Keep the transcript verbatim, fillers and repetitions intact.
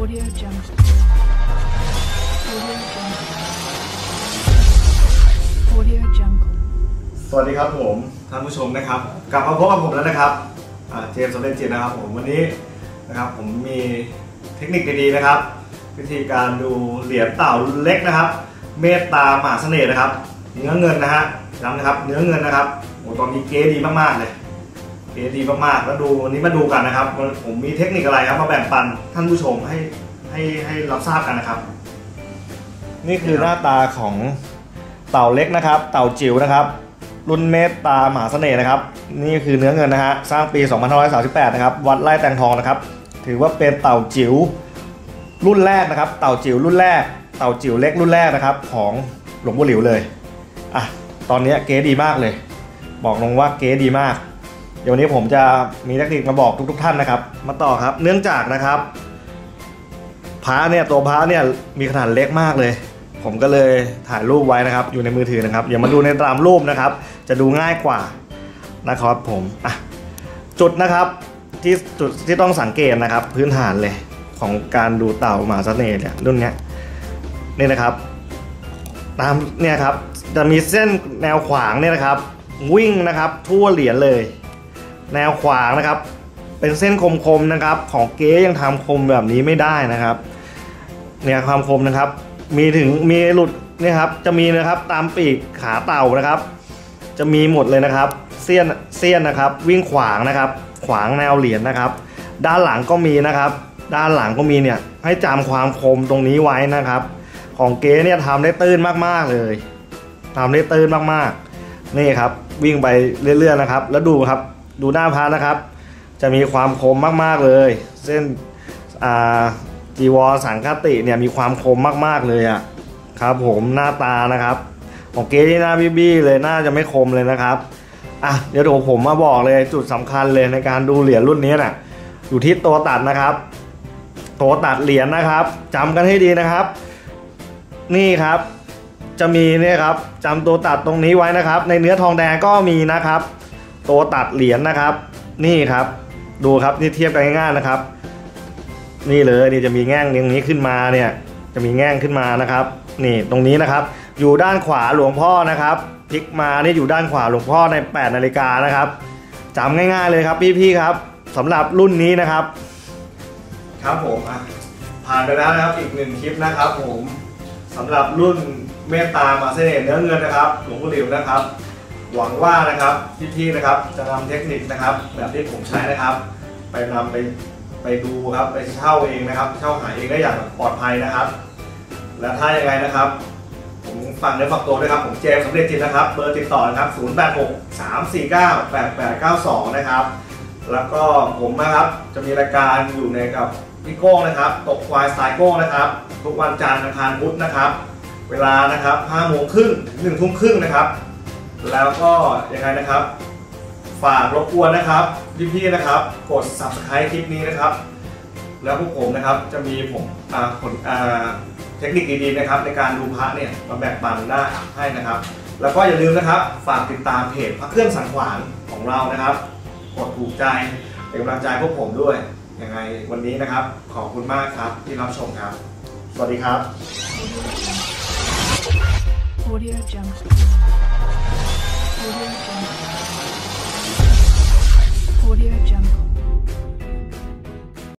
Audio Jungle. Audio Jungle. Audio Jungle. สวัสดีครับผมท่านผู้ชมนะครับกลับมาพบกับผมแล้วนะครับเจมส์สำเร็จจิตนะครับผมวันนี้นะครับผมมีเทคนิคดีๆนะครับวิธีการดูเหรียญเต่าเล็กนะครับเมตตามหาเสน่ห์นะครับเนื้อเงินนะฮะย้ำนะครับเนื้อเงินนะครับโอ้ตอนนี้เก๋ดีมากๆเลยเก๋ดีมากๆแล้วดูวันนี้มาดูกันนะครับผมมีเทคนิคอะไรครับมาแบ่งปันท่านผู้ชมให้ให้ให้รับทราบกันนะครับนี่คือหน้าตาของเต่าเล็กนะครับเต่าจิ๋วนะครับรุ่นเมตตามหาเสน่ห์นะครับนี่คือเนื้อเงินนะฮะสร้างปีสองพันห้าร้อยสามสิบแปดนะครับวัดไร่แตงทองนะครับถือว่าเป็นเต่าจิ๋วรุ่นแรกนะครับเต่าจิ๋วรุ่นแรกเต่าจิ๋วเล็กรุ่นแรกนะครับของหลวงปู่หลิวเลยอ่ะตอนนี้เก๋ดีมากเลยบอกลงว่าเก๋ดีมากเดี๋ยววันนี้ผมจะมีเทคนิคมาบอกทุกๆท่านนะครับมาต่อครับเนื่องจากนะครับพระเนี่ยตัวพระเนี่ยมีขนาดเล็กมากเลยผมก็เลยถ่ายรูปไว้นะครับอยู่ในมือถือนะครับอย่ามาดูในตามรูปนะครับจะดูง่ายกว่านะครับผมอ่ะจุดนะครับที่จุดที่ต้องสังเกตนะครับพื้นฐานเลยของการดูเต่ามหาเสน่ห์เนี่ยรุ่นนี้นี่นะครับตามเนี่ยครับจะมีเส้นแนวขวางเนี่ยนะครับวิ่งนะครับทั่วเหรียญเลยแนวขวางนะครับเป็นเส้นคมๆนะครับของเก๊ยังทำคมแบบนี้ไม่ได้นะครับเนี่ยความคมนะครับมีถึงมีหลุดเนี่ยครับจะมีนะครับตามปีกขาเต่านะครับจะมีหมดเลยนะครับเสี้ยนเสี้ยนนะครับวิ่งขวางนะครับขวางแนวเหรียญนะครับด้านหลังก็มีนะครับด้านหลังก็มีเนี่ยให้จำความคมตรงนี้ไว้นะครับของเก๊เนี่ยทำได้ตื้นมากๆเลยทำได้ตื้นมากๆนี่ครับวิ่งไปเรื่อยๆนะครับแล้วดูครับดูหน้าพระนะครับจะมีความคมมากๆเลยเส้นอ่าจีวรสังฆติเนี่ยมีความคมมากๆเลยอ่ะครับผมหน้าตานะครับของเก๊ที่หน้าบี้ๆเลยน่าจะไม่คมเลยนะครับอ่ะเดี๋ยวผมมาบอกเลยจุดสำคัญเลยในการดูเหรียญรุ่นนี้น่ะอยู่ที่ตัวตัดนะครับตัวตัดเหรียญนะครับจำกันให้ดีนะครับนี่ครับจะมีเนี่ยครับจำตัวตัดตรงนี้ไว้นะครับในเนื้อทองแดงก็มีนะครับตัวตัดเหรียญนะครับนี่ครับดูครับนี่เทียบกันง่ายๆนะครับนี่เลยนี่จะมีแง่งตรงนี้ขึ้นมาเนี่ยจะมีแง่งขึ้นมานะครับนี่ตรงนี้นะครับอยู่ด้านขวาหลวงพ่อนะครับพลิกมานี่อยู่ด้านขวาหลวงพ่อในแปดนาฬิกานะครับจำง่ายๆเลยครับพี่ๆครับสำหรับรุ่นนี้นะครับครับผมผ่านไปแล้วนะครับอีกหนึ่งคลิปนะครับผมสำหรับรุ่นเมตตามหาเสน่ห์เนื้อเงินนะครับหลวงปู่หลิวนะครับหวังว่านะครับพี่ๆนะครับจะนำเทคนิคนะครับแบบที่ผมใช้นะครับไปนำไปไปดูครับไปเช่าเองนะครับเช่าหาเองได้อย่างปลอดภัยนะครับและถ้ายังไงนะครับผมฝากเนื้อฝากตัวด้วยครับผมเจมส์สำเร็จจิตนะครับเบอร์ติดต่อนะครับศูนย์ แปด หก สาม สี่ เก้า แปด แปด เก้า สองนะครับแล้วก็ผมนะครับจะมีรายการอยู่ในกับพี่โก้นะครับตกควายสไตล์โก้นะครับทุกวันจันทร์อังคารพุธนะครับเวลานะครับห้าโมงครึ่งถึงหนึ่งทุ่มครึ่งนะครับแล้วก็ยังไงนะครับฝากรบกวนนะครับพี่ๆนะครับกด ซับสไครบ์ คลิปนี้นะครับแล้วพวกผมนะครับจะมีผมผลเทคนิคดีๆนะครับในการดูพระเนี่ยมาแบ่งปันได้ให้นะครับแล้วก็อย่าลืมนะครับฝากติดตามเพจพระเครื่องสังขวานของเรานะครับกดถูกใจเป็นกำลังใจพวกผมด้วยยังไงวันนี้นะครับขอบคุณมากครับที่รับชมครับสวัสดีครับ Audio Jungle. Audio Jungle. Audio Jungle.